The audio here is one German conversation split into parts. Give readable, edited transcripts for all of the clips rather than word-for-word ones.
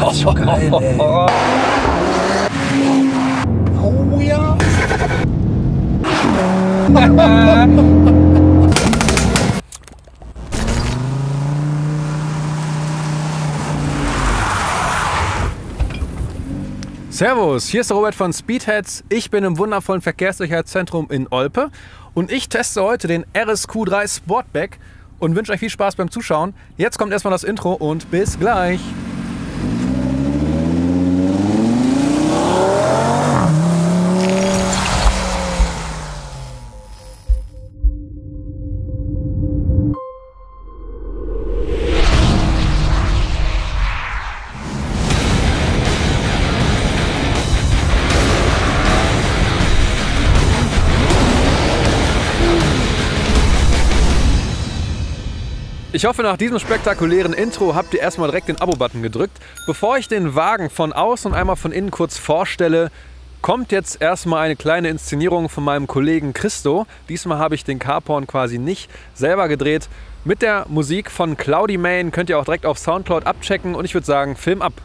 das ist schon geil, ey. Oh ja. Servus, hier ist der Robert von Speedheads. Ich bin im wundervollen Verkehrssicherheitszentrum in Olpe und ich teste heute den RSQ3 Sportback und wünsche euch viel Spaß beim Zuschauen. Jetzt kommt erstmal das Intro und bis gleich. Ich hoffe, nach diesem spektakulären Intro habt ihr erstmal direkt den Abo-Button gedrückt. Bevor ich den Wagen von außen und einmal von innen kurz vorstelle, kommt jetzt erstmal eine kleine Inszenierung von meinem Kollegen Christo. Diesmal habe ich den Carporn quasi nicht selber gedreht. Mit der Musik von Cloudy Main könnt ihr auch direkt auf Soundcloud abchecken und ich würde sagen, Film ab!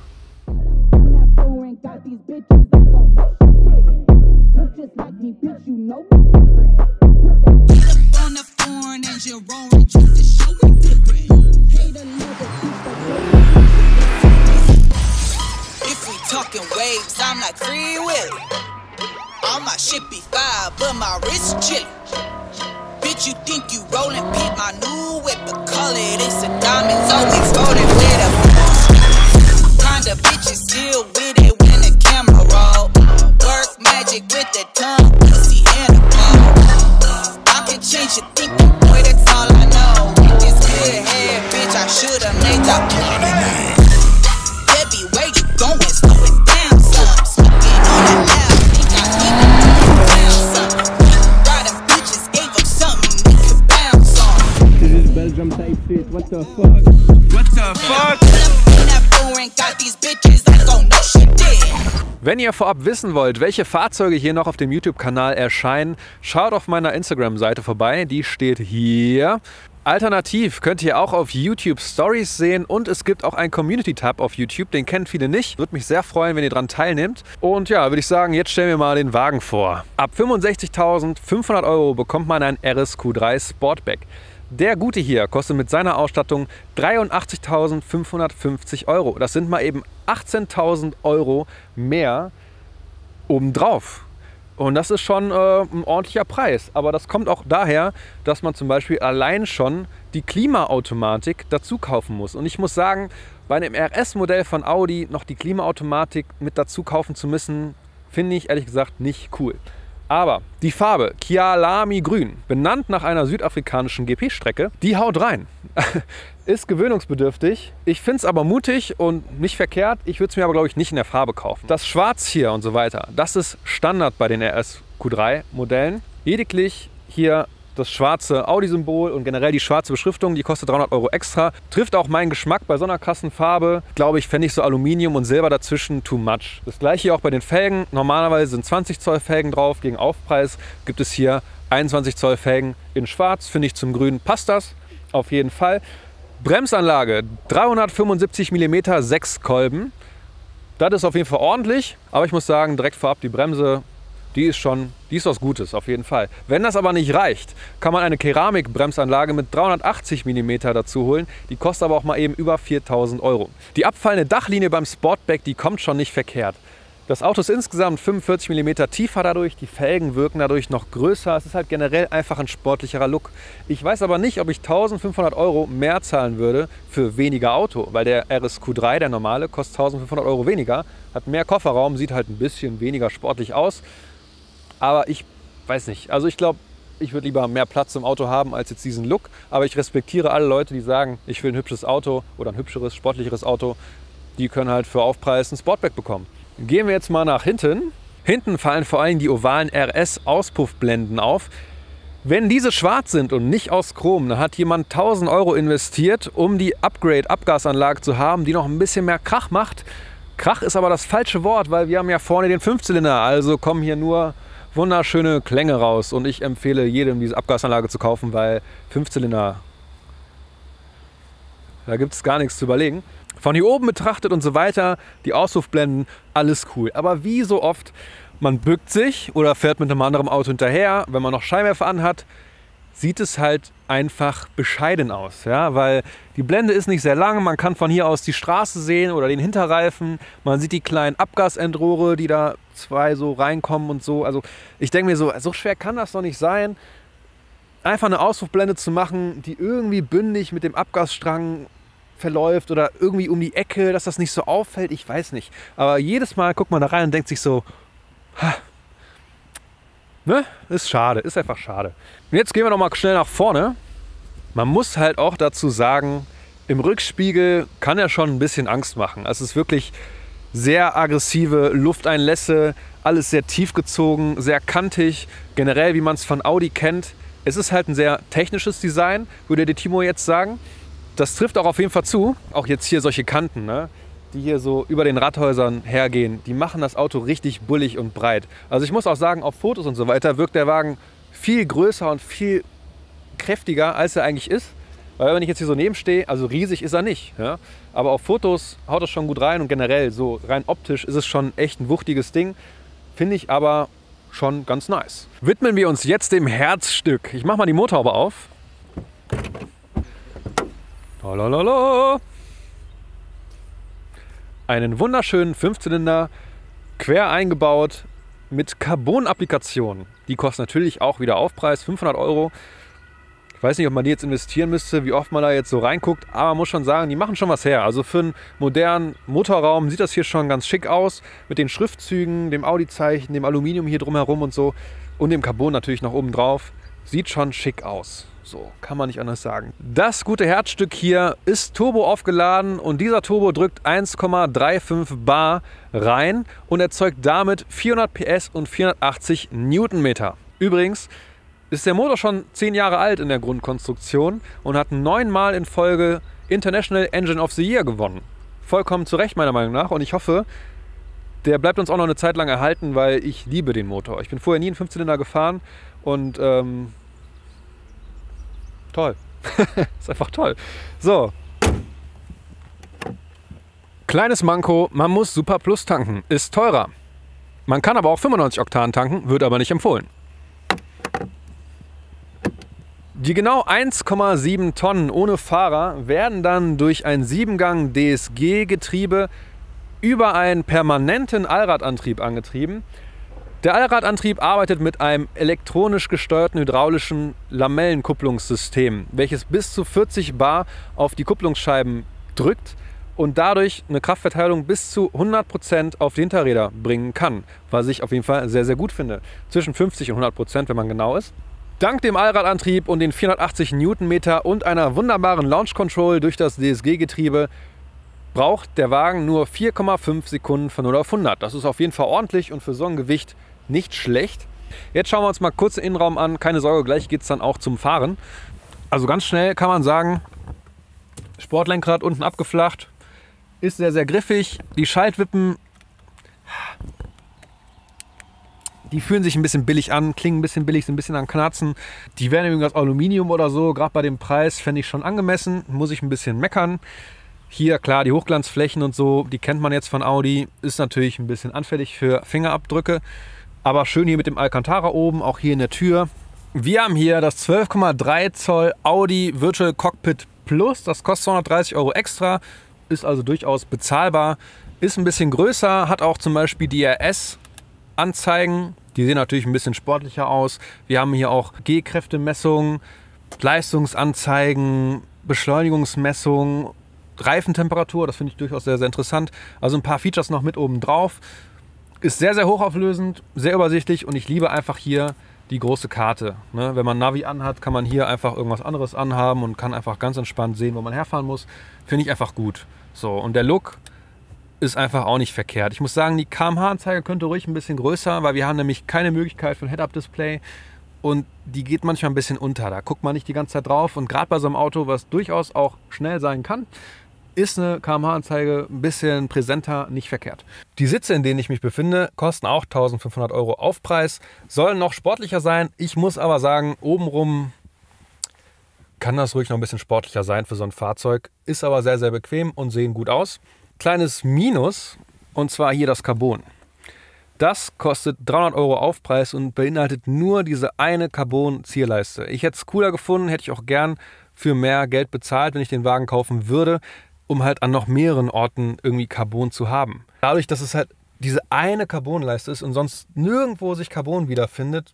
Talking waves, I'm like Free Willy. All my shit be fire, but my wrist chillin'. Bitch, you think you rollin'? Pick my new whip, but call it it's a diamond. Always rollin' with a kinda bitches still with it when the camera roll. Work magic with the tongue, pussy and a ball. I can change your thinking, boy, that's all I know. With this good hair, bitch, I shoulda made that money. Debbie, where you going? Slow it down, son. Smoking on that loud. Think I even down, son. Riding bitches gave up something we could bounce on. This is Belgium type shit. What the fuck? What the fuck? In that foreign, got these bitches, I don't know shit did. Wenn ihr vorab wissen wollt, welche Fahrzeuge hier noch auf dem YouTube-Kanal erscheinen, schaut auf meiner Instagram-Seite vorbei. Die steht hier. Alternativ könnt ihr auch auf YouTube Stories sehen und es gibt auch einen Community-Tab auf YouTube, den kennen viele nicht. Würde mich sehr freuen, wenn ihr daran teilnehmt. Und ja, würde ich sagen, jetzt stellen wir mal den Wagen vor. Ab 65.500 € bekommt man ein RSQ3 Sportback. Der gute hier kostet mit seiner Ausstattung 83.550 €. Das sind mal eben 18.000 € mehr obendrauf. Und das ist schon ein ordentlicher Preis. Aber das kommt auch daher, dass man zum Beispiel allein schon die Klimaautomatik dazu kaufen muss. Und ich muss sagen, bei einem RS-Modell von Audi noch die Klimaautomatik mit dazu kaufen zu müssen, finde ich ehrlich gesagt nicht cool. Aber die Farbe Kyalami Grün, benannt nach einer südafrikanischen GP-Strecke, die haut rein. Ist gewöhnungsbedürftig. Ich finde es aber mutig und nicht verkehrt. Ich würde es mir aber, glaube ich, nicht in der Farbe kaufen. Das Schwarz hier und so weiter, das ist Standard bei den RSQ3-Modellen. Lediglich hier das schwarze Audi-Symbol und generell die schwarze Beschriftung, die kostet 300 € extra. Trifft auch meinen Geschmack bei so einer krassen Farbe. Glaube ich, fände ich so Aluminium und Silber dazwischen too much. Das gleiche hier auch bei den Felgen. Normalerweise sind 20 Zoll Felgen drauf. Gegen Aufpreis gibt es hier 21 Zoll Felgen in schwarz. Finde ich zum Grün passt das auf jeden Fall. Bremsanlage 375 mm 6 Kolben. Das ist auf jeden Fall ordentlich. Aber ich muss sagen, direkt vorab die Bremse, die ist was Gutes, auf jeden Fall. Wenn das aber nicht reicht, kann man eine Keramikbremsanlage mit 380 mm dazu holen. Die kostet aber auch mal eben über 4.000 €. Die abfallende Dachlinie beim Sportback, die kommt schon nicht verkehrt. Das Auto ist insgesamt 45 mm tiefer dadurch, die Felgen wirken dadurch noch größer. Es ist halt generell einfach ein sportlicherer Look. Ich weiß aber nicht, ob ich 1.500 € mehr zahlen würde für weniger Auto, weil der RSQ3, der normale, kostet 1.500 € weniger, hat mehr Kofferraum, sieht halt ein bisschen weniger sportlich aus. Aber ich weiß nicht, also ich glaube, ich würde lieber mehr Platz im Auto haben als jetzt diesen Look. Aber ich respektiere alle Leute, die sagen, ich will ein hübsches Auto oder ein hübscheres, sportlicheres Auto. Die können halt für Aufpreis ein Sportback bekommen. Gehen wir jetzt mal nach hinten. Hinten fallen vor allem die ovalen RS-Auspuffblenden auf. Wenn diese schwarz sind und nicht aus Chrom, dann hat jemand 1.000 € investiert, um die Upgrade-Abgasanlage zu haben, die noch ein bisschen mehr Krach macht. Krach ist aber das falsche Wort, weil wir haben ja vorne den Fünfzylinder, also kommen hier nur wunderschöne Klänge raus und ich empfehle jedem, diese Abgasanlage zu kaufen, weil Fünfzylinder, da gibt es gar nichts zu überlegen. Von hier oben betrachtet und so weiter, die Auspuffblenden, alles cool. Aber wie so oft, man bückt sich oder fährt mit einem anderen Auto hinterher, wenn man noch Scheinwerfer anhat, sieht es halt einfach bescheiden aus, ja, weil die Blende ist nicht sehr lang, man kann von hier aus die Straße sehen oder den Hinterreifen, man sieht die kleinen Abgasendrohre, die da zwei so reinkommen und so. Also ich denke mir so schwer kann das doch nicht sein, einfach eine Auspuffblende zu machen, die irgendwie bündig mit dem Abgasstrang verläuft oder irgendwie um die Ecke, dass das nicht so auffällt, ich weiß nicht. Aber jedes Mal guckt man da rein und denkt sich so, ne? Ist schade, ist einfach schade. Und jetzt gehen wir noch mal schnell nach vorne. Man muss halt auch dazu sagen, im Rückspiegel kann er schon ein bisschen Angst machen. Es ist wirklich sehr aggressive Lufteinlässe, alles sehr tief gezogen, sehr kantig, generell wie man es von Audi kennt. Es ist halt ein sehr technisches Design, würde der Timo jetzt sagen. Das trifft auch auf jeden Fall zu. Auch jetzt hier solche Kanten, ne, die hier so über den Radhäusern hergehen, die machen das Auto richtig bullig und breit. Also ich muss auch sagen, auf Fotos und so weiter wirkt der Wagen viel größer und viel kräftiger, als er eigentlich ist. Weil wenn ich jetzt hier so nebenstehe, also riesig ist er nicht. Ja? Aber auf Fotos haut das schon gut rein und generell so rein optisch ist es schon echt ein wuchtiges Ding. Finde ich aber schon ganz nice. Widmen wir uns jetzt dem Herzstück. Ich mache mal die Motorhaube auf. Lalalala. Einen wunderschönen 5-Zylinder, quer eingebaut mit Carbon-Applikationen. Die kostet natürlich auch wieder Aufpreis, 500 €. Ich weiß nicht, ob man die jetzt investieren müsste, wie oft man da jetzt so reinguckt, aber man muss schon sagen, die machen schon was her. Also für einen modernen Motorraum sieht das hier schon ganz schick aus, mit den Schriftzügen, dem Audi-Zeichen, dem Aluminium hier drumherum und so und dem Carbon natürlich noch oben drauf. Sieht schon schick aus. So, kann man nicht anders sagen. Das gute Herzstück hier ist Turbo aufgeladen und dieser Turbo drückt 1,35 Bar rein und erzeugt damit 400 PS und 480 Newtonmeter. Übrigens ist der Motor schon 10 Jahre alt in der Grundkonstruktion und hat 9-mal in Folge International Engine of the Year gewonnen. Vollkommen zu Recht meiner Meinung nach und ich hoffe, der bleibt uns auch noch eine Zeit lang erhalten, weil ich liebe den Motor. Ich bin vorher nie einen 5-Zylinder gefahren und toll. Ist einfach toll. So. Kleines Manko, man muss Super Plus tanken. Ist teurer. Man kann aber auch 95 Oktan tanken, wird aber nicht empfohlen. Die genau 1,7 Tonnen ohne Fahrer werden dann durch ein 7-Gang DSG-Getriebe über einen permanenten Allradantrieb angetrieben. Der Allradantrieb arbeitet mit einem elektronisch gesteuerten hydraulischen Lamellenkupplungssystem, welches bis zu 40 Bar auf die Kupplungsscheiben drückt und dadurch eine Kraftverteilung bis zu 100% auf die Hinterräder bringen kann, was ich auf jeden Fall sehr, sehr gut finde. Zwischen 50 und 100%, wenn man genau ist. Dank dem Allradantrieb und den 480 Newtonmeter und einer wunderbaren Launch Control durch das DSG-Getriebe braucht der Wagen nur 4,5 Sekunden von 0 auf 100. Das ist auf jeden Fall ordentlich und für so ein Gewicht nicht schlecht. Jetzt schauen wir uns mal kurz den Innenraum an. Keine Sorge, gleich geht es dann auch zum Fahren. Also ganz schnell kann man sagen, Sportlenkrad unten abgeflacht, ist sehr, sehr griffig. Die Schaltwippen, die fühlen sich ein bisschen billig an, klingen ein bisschen billig, sind ein bisschen an Knarzen. Die wären übrigens aus Aluminium oder so, gerade bei dem Preis fände ich schon angemessen, muss ich ein bisschen meckern. Hier, klar, die Hochglanzflächen und so, die kennt man jetzt von Audi, ist natürlich ein bisschen anfällig für Fingerabdrücke. Aber schön hier mit dem Alcantara oben, auch hier in der Tür. Wir haben hier das 12,3 Zoll Audi Virtual Cockpit Plus. Das kostet 230 € extra, ist also durchaus bezahlbar. Ist ein bisschen größer, hat auch zum Beispiel DRS-Anzeigen. Die sehen natürlich ein bisschen sportlicher aus. Wir haben hier auch G-Kräftemessungen, Leistungsanzeigen, Beschleunigungsmessungen, Reifentemperatur. Das finde ich durchaus sehr, sehr interessant. Also ein paar Features noch mit oben drauf. Ist sehr, sehr hochauflösend, sehr übersichtlich und ich liebe einfach hier die große Karte. Ne? Wenn man Navi anhat, kann man hier einfach irgendwas anderes anhaben und kann einfach ganz entspannt sehen, wo man herfahren muss. Finde ich einfach gut. So, und der Look ist einfach auch nicht verkehrt. Ich muss sagen, die kmh-Anzeige könnte ruhig ein bisschen größer, weil wir haben nämlich keine Möglichkeit für ein Head-Up-Display und die geht manchmal ein bisschen unter. Da guckt man nicht die ganze Zeit drauf und gerade bei so einem Auto, was durchaus auch schnell sein kann, ist eine kmh-Anzeige ein bisschen präsenter, nicht verkehrt. Die Sitze, in denen ich mich befinde, kosten auch 1.500 € Aufpreis, sollen noch sportlicher sein. Ich muss aber sagen, obenrum kann das ruhig noch ein bisschen sportlicher sein für so ein Fahrzeug. Ist aber sehr, sehr bequem und sehen gut aus. Kleines Minus, und zwar hier das Carbon. Das kostet 300 € Aufpreis und beinhaltet nur diese eine Carbon-Zierleiste. Ich hätte es cooler gefunden, hätte ich auch gern für mehr Geld bezahlt, wenn ich den Wagen kaufen würde, um halt an noch mehreren Orten irgendwie Carbon zu haben. Dadurch, dass es halt diese eine Carbonleiste ist und sonst nirgendwo sich Carbon wiederfindet,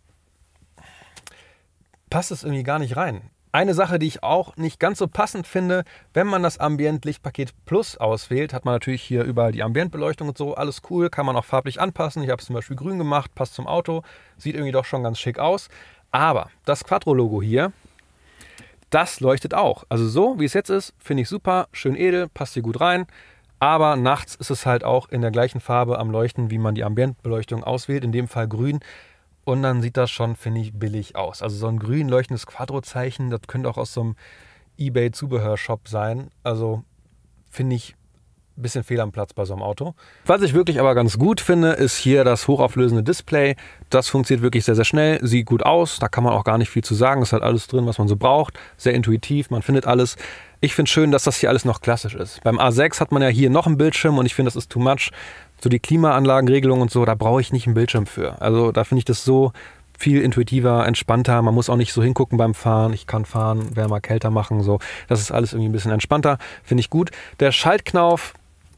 passt es irgendwie gar nicht rein. Eine Sache, die ich auch nicht ganz so passend finde, wenn man das Ambient Lichtpaket Plus auswählt, hat man natürlich hier überall die Ambientbeleuchtung und so, alles cool, kann man auch farblich anpassen. Ich habe es zum Beispiel grün gemacht, passt zum Auto, sieht irgendwie doch schon ganz schick aus. Aber das Quattro-Logo hier, das leuchtet auch. Also so, wie es jetzt ist, finde ich super, schön edel, passt hier gut rein. Aber nachts ist es halt auch in der gleichen Farbe am Leuchten, wie man die Ambientbeleuchtung auswählt, in dem Fall grün. Und dann sieht das schon, finde ich, billig aus. Also so ein grün leuchtendes Quattro-Zeichen, das könnte auch aus so einem eBay-Zubehörshop sein. Also finde ich ein bisschen fehl am Platz bei so einem Auto. Was ich wirklich aber ganz gut finde, ist hier das hochauflösende Display. Das funktioniert wirklich sehr, sehr schnell, sieht gut aus. Da kann man auch gar nicht viel zu sagen. Es hat alles drin, was man so braucht. Sehr intuitiv, man findet alles. Ich finde schön, dass das hier alles noch klassisch ist. Beim A6 hat man ja hier noch einen Bildschirm und ich finde, das ist too much. So die Klimaanlagenregelung und so, da brauche ich nicht einen Bildschirm für. Also da finde ich das so viel intuitiver, entspannter. Man muss auch nicht so hingucken beim Fahren. Ich kann fahren, wärmer, kälter machen. So. Das ist alles irgendwie ein bisschen entspannter. Finde ich gut. Der Schaltknauf,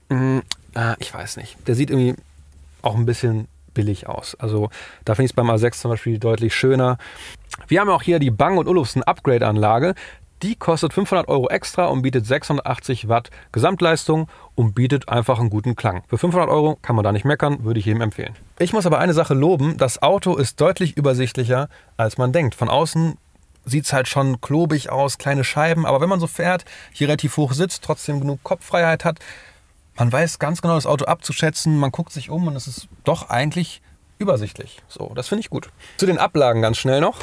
ich weiß nicht. Der sieht irgendwie auch ein bisschen billig aus. Also da finde ich es beim A6 zum Beispiel deutlich schöner. Wir haben auch hier die Bang & Olufsen Upgrade-Anlage. Die kostet 500 € extra und bietet 680 Watt Gesamtleistung und bietet einfach einen guten Klang. Für 500 € kann man da nicht meckern, würde ich jedem empfehlen. Ich muss aber eine Sache loben, das Auto ist deutlich übersichtlicher, als man denkt. Von außen sieht es halt schon klobig aus, kleine Scheiben, aber wenn man so fährt, hier relativ hoch sitzt, trotzdem genug Kopffreiheit hat, man weiß ganz genau das Auto abzuschätzen, man guckt sich um und es ist doch eigentlich übersichtlich. So, das finde ich gut. Zu den Ablagen ganz schnell noch.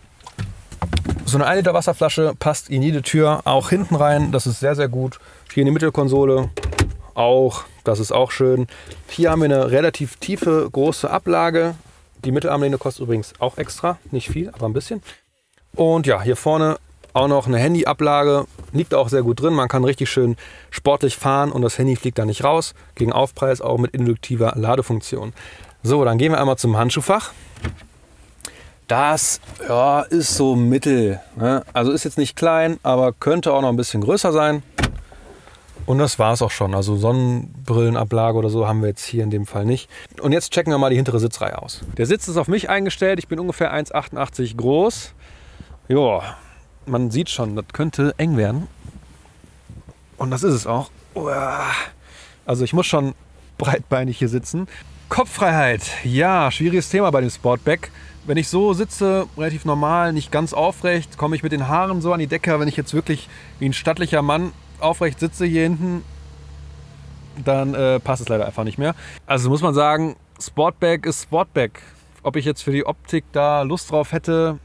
So eine 1 Liter Wasserflasche passt in jede Tür, auch hinten rein, das ist sehr, sehr gut. Hier in die Mittelkonsole auch, das ist auch schön. Hier haben wir eine relativ tiefe, große Ablage. Die Mittelarmlehne kostet übrigens auch extra, nicht viel, aber ein bisschen. Und ja, hier vorne auch noch eine Handyablage, liegt auch sehr gut drin. Man kann richtig schön sportlich fahren und das Handy fliegt da nicht raus. Gegen Aufpreis auch mit induktiver Ladefunktion. So, dann gehen wir einmal zum Handschuhfach. Das ja, ist so mittel. Ne? Also ist jetzt nicht klein, aber könnte auch noch ein bisschen größer sein. Und das war es auch schon. Also Sonnenbrillenablage oder so haben wir jetzt hier in dem Fall nicht. Und jetzt checken wir mal die hintere Sitzreihe aus. Der Sitz ist auf mich eingestellt. Ich bin ungefähr 1,88 groß. Ja, man sieht schon, das könnte eng werden. Und das ist es auch. Also ich muss schon breitbeinig hier sitzen. Kopffreiheit. Ja, schwieriges Thema bei dem Sportback. Wenn ich so sitze, relativ normal, nicht ganz aufrecht, komme ich mit den Haaren so an die Decke. Wenn ich jetzt wirklich wie ein stattlicher Mann aufrecht sitze hier hinten, dann passt es leider einfach nicht mehr. Also muss man sagen, Sportback ist Sportback. Ob ich jetzt für die Optik da Lust drauf hätte,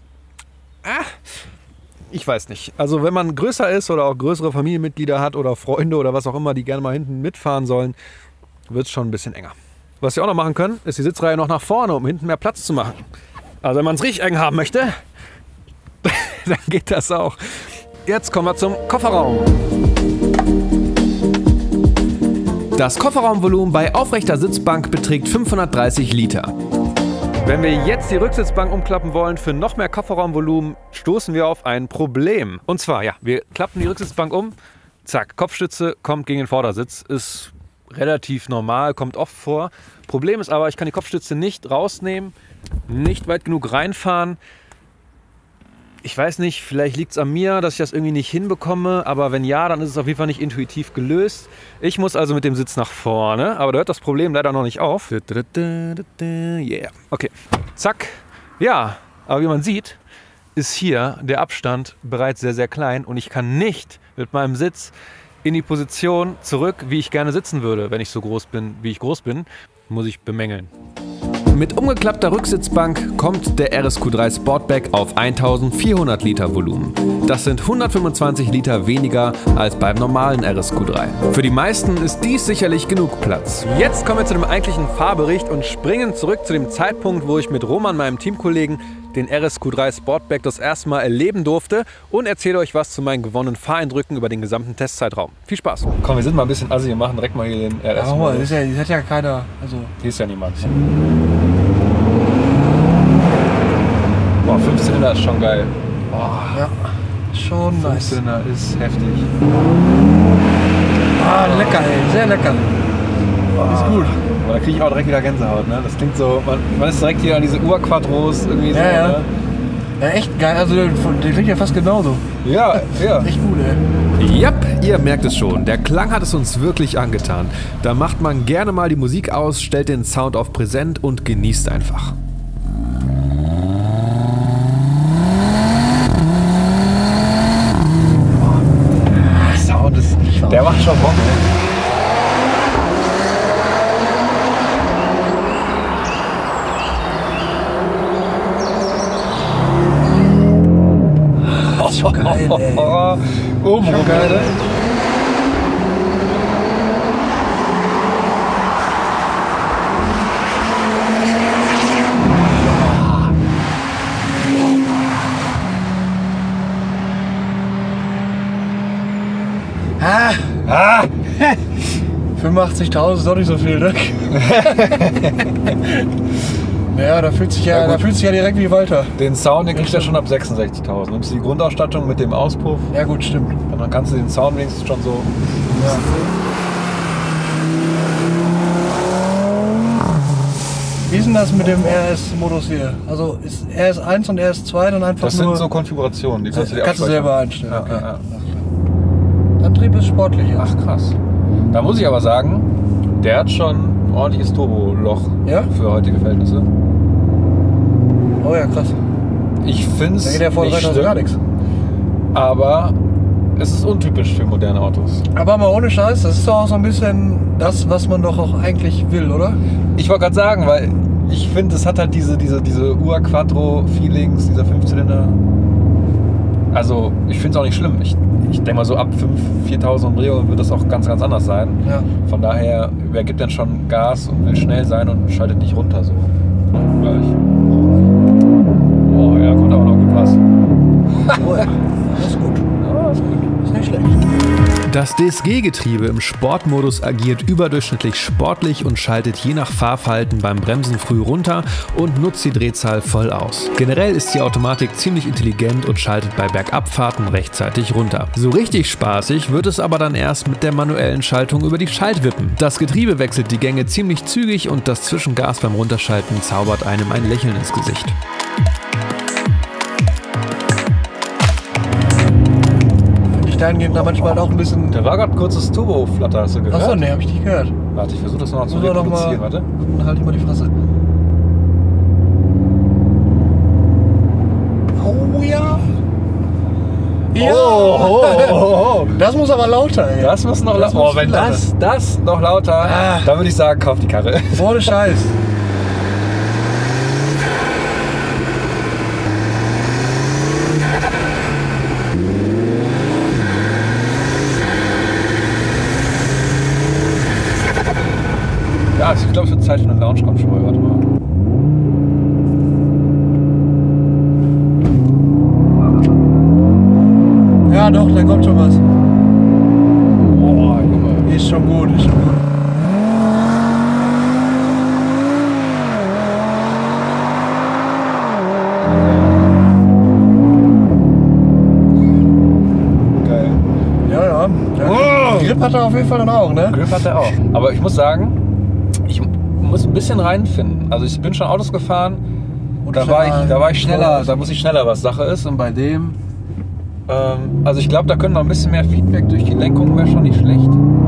ich weiß nicht. Also wenn man größer ist oder auch größere Familienmitglieder hat oder Freunde oder was auch immer, die gerne mal hinten mitfahren sollen, wird es schon ein bisschen enger. Was wir auch noch machen können, ist die Sitzreihe noch nach vorne, um hinten mehr Platz zu machen. Also wenn man es richtig eng haben möchte, dann geht das auch. Jetzt kommen wir zum Kofferraum. Das Kofferraumvolumen bei aufrechter Sitzbank beträgt 530 Liter. Wenn wir jetzt die Rücksitzbank umklappen wollen für noch mehr Kofferraumvolumen, stoßen wir auf ein Problem. Und zwar, ja, wir klappen die Rücksitzbank um, zack, Kopfstütze kommt gegen den Vordersitz, ist relativ normal, kommt oft vor. Problem ist aber, ich kann die Kopfstütze nicht rausnehmen, nicht weit genug reinfahren. Ich weiß nicht, vielleicht liegt es an mir, dass ich das irgendwie nicht hinbekomme, aber wenn ja, dann ist es auf jeden Fall nicht intuitiv gelöst. Ich muss also mit dem Sitz nach vorne, aber da hört das Problem leider noch nicht auf. Yeah. Okay, zack. Ja, aber wie man sieht, ist hier der Abstand bereits sehr, sehr klein und ich kann nicht mit meinem Sitz in die Position zurück, wie ich gerne sitzen würde, wenn ich so groß bin, wie ich groß bin, muss ich bemängeln. Mit umgeklappter Rücksitzbank kommt der RSQ3 Sportback auf 1400 Liter Volumen. Das sind 125 Liter weniger als beim normalen RSQ3. Für die meisten ist dies sicherlich genug Platz. Jetzt kommen wir zu dem eigentlichen Fahrbericht und springen zurück zu dem Zeitpunkt, wo ich mit Roman, meinem Teamkollegen, den RSQ3 Sportback das erste Mal erleben durfte und erzähle euch was zu meinen gewonnenen Fahreindrücken über den gesamten Testzeitraum. Viel Spaß! Komm, wir sind mal ein bisschen assi, wir machen direkt mal hier den RS. Ja, mal, das hat ja keiner. Also. Hier ist ja niemand. Boah, 5-Zylinder ist schon geil. Boah, Ja, schon nice. 5-Zylinder ist heftig. Ah, lecker, ey. Sehr lecker. Ist gut. Aber da kriege ich auch direkt wieder Gänsehaut, ne? Das klingt so, man ist direkt hier an diese Urquattros irgendwie so, Ja. ne? Ja, echt geil. Also, der klingt ja fast genauso. Ja, ja. Echt gut, ey. Jap, ihr merkt es schon, der Klang hat es uns wirklich angetan. Da macht man gerne mal die Musik aus, stellt den Sound auf präsent und genießt einfach. Sound ist, der macht schon Bock, ne? Schon geil, ey. Oben rum, geil. Ah! 85.000 ist doch nicht so viel, ne? Naja, da fühlt sich ja direkt wie Walter. Den Sound, den kriegst du ja schon ab 66.000. Nimmst du die Grundausstattung mit dem Auspuff, Ja gut, stimmt. und dann kannst du den Sound wenigstens schon so... Ja. Wie ist denn das mit dem RS-Modus hier? Also ist RS1 und RS2 dann einfach Das nur... sind so Konfigurationen, die kannst du dir kannst du abspeichern. selber einstellen. Ja, Okay. ja, ja. Antrieb ist sportlicher. Ach krass. Da muss ich aber sagen, der hat schon ein ordentliches Turboloch Ja? für heutige Verhältnisse. Oh ja, krass. Ich finde es Da geht ja vor nicht 3000 schlimm, gar nichts. aber es ist untypisch für moderne Autos. Aber mal ohne Scheiß, das ist doch auch so ein bisschen das, was man doch auch eigentlich will, oder? Ich wollte gerade sagen, weil ich finde, es hat halt diese Ur-Quattro-Feelings, dieser 5-Zylinder. Also ich finde es auch nicht schlimm. Ich denke mal so ab 4.000 Umdrehungen wird das auch ganz, ganz anders sein. Ja. Von daher, wer gibt denn schon Gas und will schnell sein und schaltet nicht runter so? Gleich. Oh ja, kommt aber noch gut was. Oh ja, das ist gut. Ja, ist gut. Ist nicht schlecht. Das DSG-Getriebe im Sportmodus agiert überdurchschnittlich sportlich und schaltet je nach Fahrverhalten beim Bremsen früh runter und nutzt die Drehzahl voll aus. Generell ist die Automatik ziemlich intelligent und schaltet bei Bergabfahrten rechtzeitig runter. So richtig spaßig wird es aber dann erst mit der manuellen Schaltung über die Schaltwippen. Das Getriebe wechselt die Gänge ziemlich zügig und das Zwischengas beim Runterschalten zaubert einem ein Lächeln ins Gesicht. Ich dahingehend da manchmal auch ein bisschen... Da war gerade ein kurzes Turbo-Flatter, hast du gehört? Achso, ne, hab ich nicht gehört. Warte, ich versuche das noch zu Müssen wir noch reproduzieren, mal- warte. Dann halt ich mal die Fresse. Oh ja! Ja! Oh. Das muss aber lauter, ey. Das muss noch Das lauter. muss Oh, wenn viel lauter. das noch lauter, Ah. dann würde ich sagen, kauf die Karre. Ohne Scheiß. Ja, ich glaube, es wird Zeit für eine Lounge-Kontrolle. Warte mal. Ja doch, da kommt schon was. Boah, Junge. Ist schon gut, ist schon gut. Geil. Ja. Oh. Grip hat er auf jeden Fall dann auch, ne? Grip hat er auch. Aber ich muss sagen, ich muss ein bisschen reinfinden. Also ich bin schon Autos gefahren, Und da war ich schneller, schneller. da muss ich schneller, was Sache ist. Und bei dem, also ich glaube, da könnte noch ein bisschen mehr Feedback durch die Lenkung, wäre schon nicht schlecht.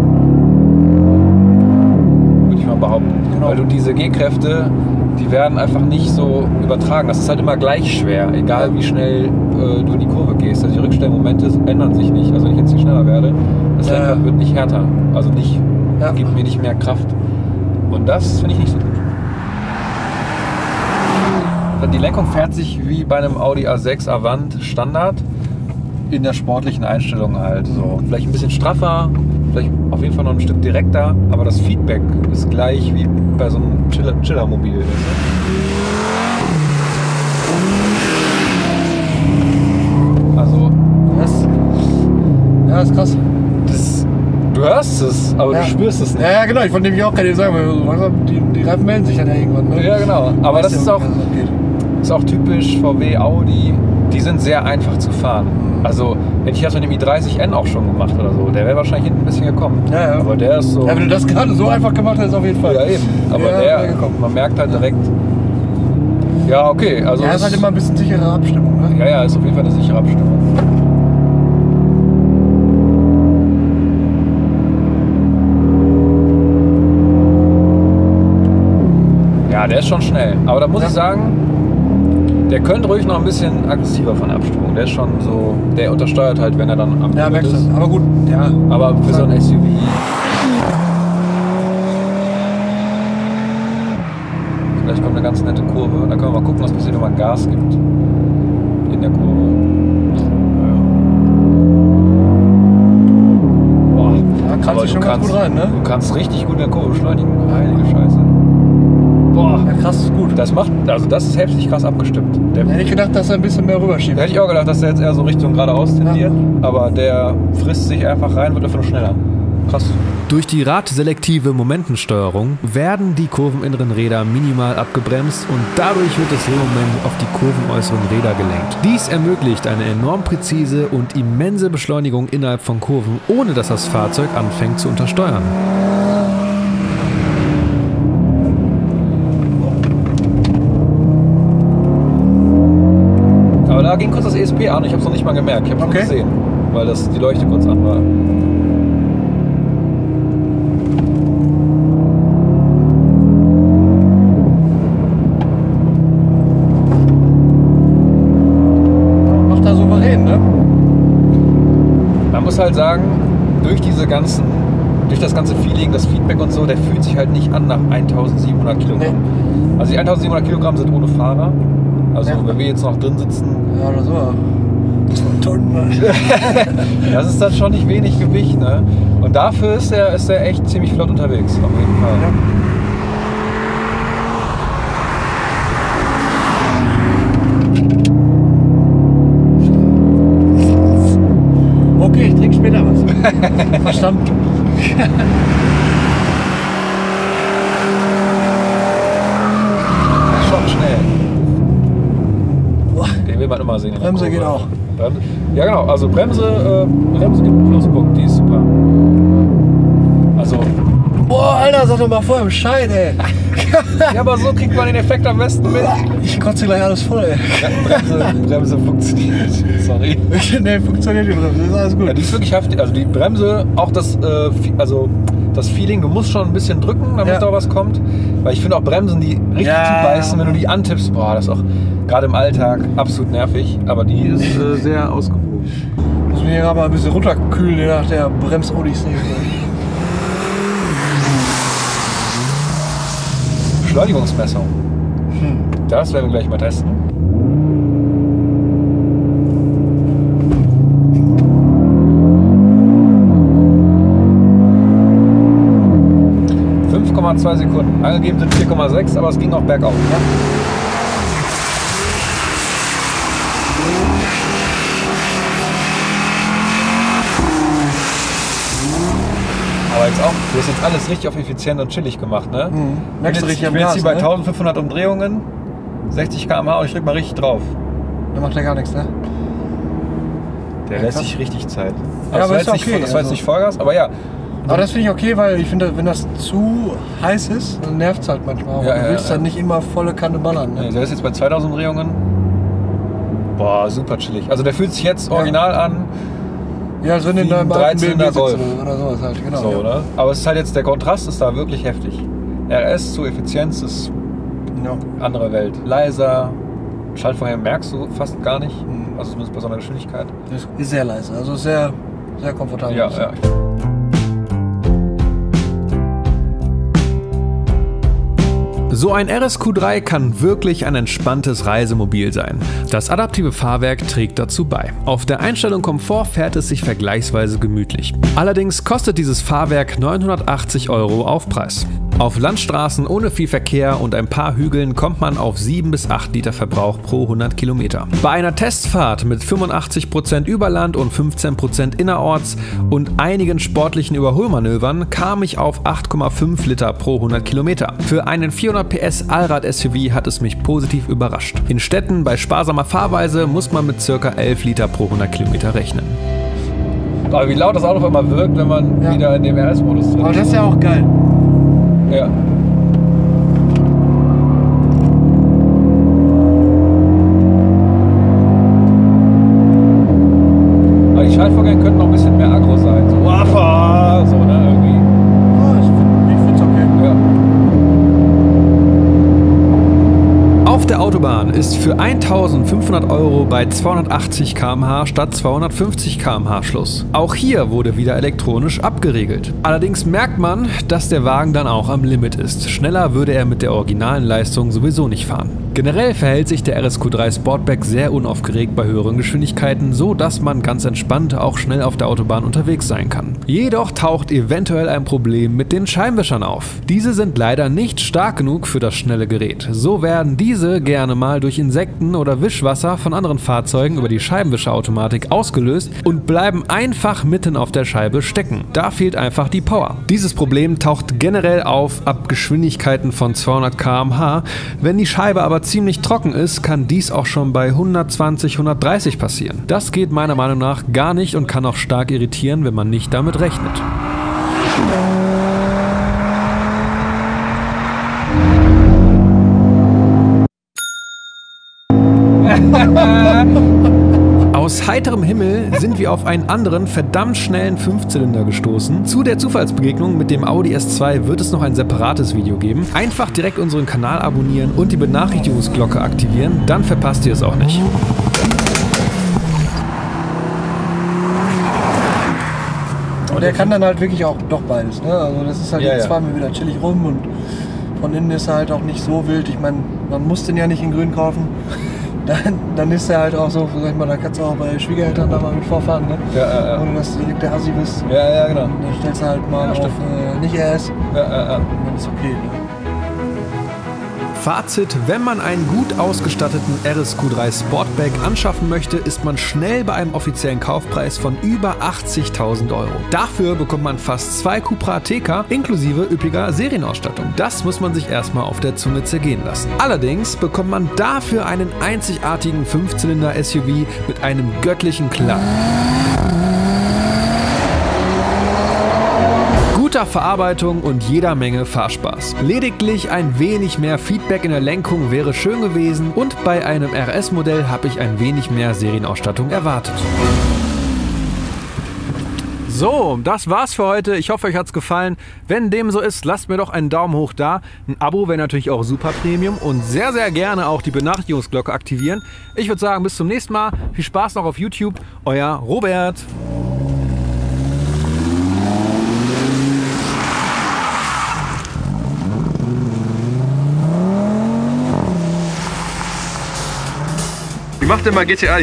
Würde ich mal behaupten. Genau. Weil du diese G-Kräfte, die werden einfach nicht so übertragen. Das ist halt immer gleich schwer, egal wie schnell du in die Kurve gehst. Also die Rückstellmomente ändern sich nicht. Also wenn ich jetzt hier schneller werde, das Ja, Lenkrad ja. wird nicht härter. Also nicht, Ja. gibt mir nicht mehr Kraft. Und das finde ich nicht so gut. Die Lenkung fährt sich wie bei einem Audi A6 Avant Standard in der sportlichen Einstellung halt. So. Vielleicht ein bisschen straffer, vielleicht auf jeden Fall noch ein Stück direkter, aber das Feedback ist gleich wie bei so einem Chiller-Mobil. Weißt Ja, ist krass. Du hörst es, aber du spürst es nicht. Ja, genau, ich wollte nämlich auch gerade sagen, weil die Reifen melden sich dann ja irgendwann. Ne? Ja, genau. Aber das ist auch typisch VW, Audi. Die sind sehr einfach zu fahren. Also, hätte ich das mit dem i30N auch schon gemacht oder so, der wäre wahrscheinlich hinten ein bisschen gekommen. Ja, ja. Aber der ist so. Ja, wenn du das gerade so einfach gemacht hast, auf jeden Fall. Ja, eben. Aber man merkt halt direkt. Ja, okay. Also ja, ist halt immer ein bisschen sichere Abstimmung, ne? Ja, ist auf jeden Fall eine sichere Abstimmung. Ja, der ist schon schnell. Aber da muss ich sagen, der könnte ruhig noch ein bisschen aggressiver von der Abstimmung. Der ist schon so, der untersteuert halt, wenn er dann am Limit ist. Ja, aber gut, ja. Aber für so ein SUV. Vielleicht kommt eine ganz nette Kurve. Da können wir mal gucken, was passiert, wenn man Gas gibt. In der Kurve. Boah. Da kannst du schon ganz gut rein, ne? Du kannst richtig gut in der Kurve beschleunigen. Heilige Scheiße. Boah. Ja, krass, ist gut. Das ist heftig krass abgestimmt. Hätte ich gedacht, dass er ein bisschen mehr rüberschiebt. Hätte ich auch gedacht, dass der jetzt eher so Richtung geradeaus tendiert. Ja. Aber der frisst sich einfach rein, wird dafür noch schneller. Krass. Durch die radselektive Momentensteuerung werden die kurveninneren Räder minimal abgebremst und dadurch wird das Drehmoment auf die kurvenäußeren Räder gelenkt. Dies ermöglicht eine enorm präzise und immense Beschleunigung innerhalb von Kurven, ohne dass das Fahrzeug anfängt zu untersteuern. Aber da ging kurz das ESP an, ich habe es noch nicht mal gemerkt, ich habe es nur gesehen, weil die Leuchte kurz an war. Halt sagen, durch das ganze Feeling, das Feedback und so, der fühlt sich halt nicht an nach 1700 Kilogramm. Nee. Also die 1700 Kilogramm sind ohne Fahrer. Also wenn wir jetzt noch drin sitzen. Ja, oder so. 2 Tonnen. Das ist dann schon nicht wenig Gewicht, ne? Und dafür ist er echt ziemlich flott unterwegs, auf jeden Fall. Ja. Okay, ich trinke später was. Verstanden. Schon schnell. Den will man immer sehen. Bremse geht auch. Ja genau, also Bremse gibt einen Pluspunkt, die ist super. Also. Boah, Alter, sag doch mal vorher Bescheid, ey. Ja, aber so kriegt man den Effekt am besten mit. Ich kotze gleich alles voll, ey. Bremse funktioniert. Sorry. Nee, funktioniert die Bremse, ist alles gut. Ja, die ist wirklich heftig. Also die Bremse, auch das Feeling, du musst schon ein bisschen drücken, damit da was kommt. Weil ich finde auch Bremsen, die richtig zubeißen, wenn du die antippst, boah, das ist auch gerade im Alltag absolut nervig. Aber die ist sehr ausgewogen. Muss mich hier aber ein bisschen runterkühlen, je nach der Brems-Odyssee. Beschleunigungsmessung. Das werden wir gleich mal testen. ,2 Sekunden. Angegeben sind 4,6, aber es ging auch bergauf. Ja. Aber jetzt auch, du hast jetzt alles richtig auf effizient und chillig gemacht, ne? Merkst du richtig am Gas, ich bin jetzt hier bei ne? 1500 Umdrehungen, 60 km/h und ich drück mal richtig drauf. Da macht er gar nichts, ne? Der lässt sich richtig Zeit. Ja, aber ist okay. Das war jetzt nicht Vollgas, aber ja. Aber das finde ich okay, weil ich finde, wenn das zu heiß ist, dann nervt es halt manchmal auch. Du willst dann nicht immer volle Kanne ballern. Ne? Der ist jetzt bei 2000 Umdrehungen. Boah, super chillig. Also der fühlt sich jetzt original an. Ja, als wenn in deinem 13er Golf oder sowas halt, genau. So, oder? Aber es ist halt jetzt, der Kontrast ist da wirklich heftig. RS zu Effizienz ist andere Welt. Leiser, Schaltvorhänge merkst du fast gar nicht. Also zumindest bei so einer Geschwindigkeit. Ist sehr leise, also sehr, sehr komfortabel. Ja. So ein RSQ3 kann wirklich ein entspanntes Reisemobil sein. Das adaptive Fahrwerk trägt dazu bei. Auf der Einstellung Komfort fährt es sich vergleichsweise gemütlich. Allerdings kostet dieses Fahrwerk 980 € Aufpreis. Auf Landstraßen ohne viel Verkehr und ein paar Hügeln kommt man auf 7 bis 8 Liter Verbrauch pro 100 Kilometer. Bei einer Testfahrt mit 85% Überland und 15% innerorts und einigen sportlichen Überholmanövern kam ich auf 8,5 Liter pro 100 Kilometer. Für einen 400 PS Allrad-SUV hat es mich positiv überrascht. In Städten bei sparsamer Fahrweise muss man mit ca. 11 Liter pro 100 Kilometer rechnen. Aber wie laut das Auto auf einmal wirkt, wenn man wieder in dem RS-Modus drin ist. Aber das ist ja auch geil. Ja. Aber die Schaltvorgänge könnten noch ein bisschen mehr aggro sein. So, Waffa! So, ne, irgendwie. Ja, ich find's okay. Ja. Auf der Autobahn ist für 1.500 € bei 280 km/h statt 250 km/h Schluss. Auch hier wurde wieder elektronisch abgeriegelt. Allerdings merkt man, dass der Wagen dann auch am Limit ist. Schneller würde er mit der originalen Leistung sowieso nicht fahren. Generell verhält sich der RSQ3 Sportback sehr unaufgeregt bei höheren Geschwindigkeiten, so dass man ganz entspannt auch schnell auf der Autobahn unterwegs sein kann. Jedoch taucht eventuell ein Problem mit den Scheibenwischern auf. Diese sind leider nicht stark genug für das schnelle Gerät. So werden diese gerne mal durch Insekten oder Wischwasser von anderen Fahrzeugen über die Scheibenwischerautomatik ausgelöst und bleiben einfach mitten auf der Scheibe stecken. Da fehlt einfach die Power. Dieses Problem taucht generell auf ab Geschwindigkeiten von 200 km/h. Wenn die Scheibe aber ziemlich trocken ist, kann dies auch schon bei 120, 130 passieren. Das geht meiner Meinung nach gar nicht und kann auch stark irritieren, wenn man nicht damit rechnet. Aus heiterem Himmel sind wir auf einen anderen, verdammt schnellen Fünfzylinder gestoßen. Zu der Zufallsbegegnung mit dem Audi S2 wird es noch ein separates Video geben. Einfach direkt unseren Kanal abonnieren und die Benachrichtigungsglocke aktivieren, dann verpasst ihr es auch nicht. Aber der kann dann halt wirklich auch doch beides. Ne? Also das ist halt jetzt fahren wir wieder chillig rum und von innen ist er halt auch nicht so wild. Ich meine, man muss den ja nicht in grün kaufen. Dann ist er halt auch so, sag ich mal, da kannst du auch bei Schwiegereltern da mal mit vorfahren, ne? Ja. Ohne dass du direkt der Assi bist. Ja, genau. Dann stellst du halt mal auf nicht RS. Ja. Dann ist okay. Ne? Fazit: Wenn man einen gut ausgestatteten RSQ3 Sportback anschaffen möchte, ist man schnell bei einem offiziellen Kaufpreis von über 80.000 €. Dafür bekommt man fast 2 Cupra TK inklusive üppiger Serienausstattung. Das muss man sich erstmal auf der Zunge zergehen lassen. Allerdings bekommt man dafür einen einzigartigen 5-Zylinder-SUV mit einem göttlichen Klang. Guter Verarbeitung und jeder Menge Fahrspaß. Lediglich ein wenig mehr Feedback in der Lenkung wäre schön gewesen und bei einem RS-Modell habe ich ein wenig mehr Serienausstattung erwartet. So, das war's für heute. Ich hoffe, euch hat's gefallen. Wenn dem so ist, lasst mir doch einen Daumen hoch da. Ein Abo wäre natürlich auch super Premium und sehr, sehr gerne auch die Benachrichtigungsglocke aktivieren. Ich würde sagen, bis zum nächsten Mal. Viel Spaß noch auf YouTube. Euer Robert. Wie macht denn mal GTA?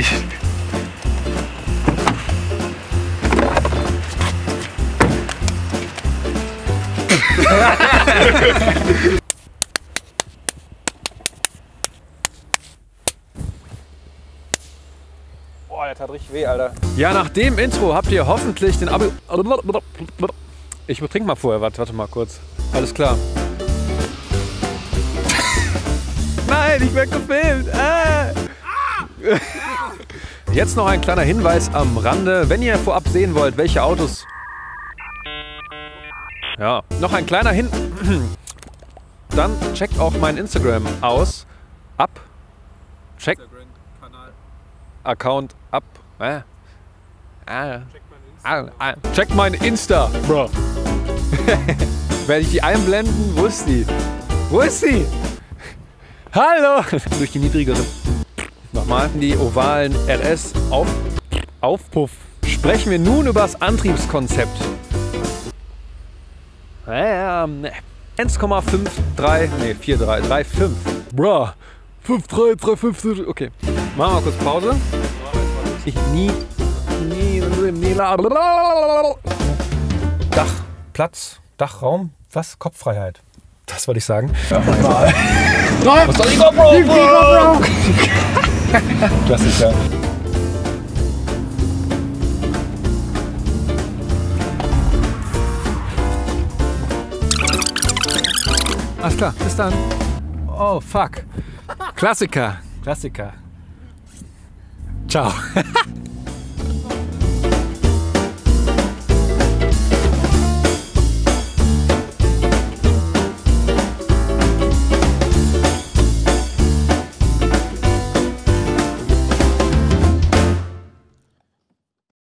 Boah, der tat richtig weh, Alter. Ja, nach dem Intro habt ihr hoffentlich den Abo... Ich trinke mal vorher, warte mal kurz. Alles klar. Nein, ich werde gefilmt. Jetzt noch ein kleiner Hinweis am Rande. Wenn ihr vorab sehen wollt, welche Autos... Ja, noch ein kleiner Dann checkt auch mein Instagram aus. Checkt Account ab. Checkt mein Insta, Bro. Werde ich die einblenden? Wo ist die? Wo ist sie? Hallo! Durch die niedrigeren. Nochmal. Die ovalen RS Aufpuff. Sprechen wir nun über das Antriebskonzept. 1,53, Bro. 5,3, okay. Machen wir mal kurz Pause. Dach, Platz, Dachraum, was? Kopffreiheit. Das wollte ich sagen. Was soll die GoPro? Klassiker. Alles klar, bis dann. Oh, fuck. Klassiker. Ciao.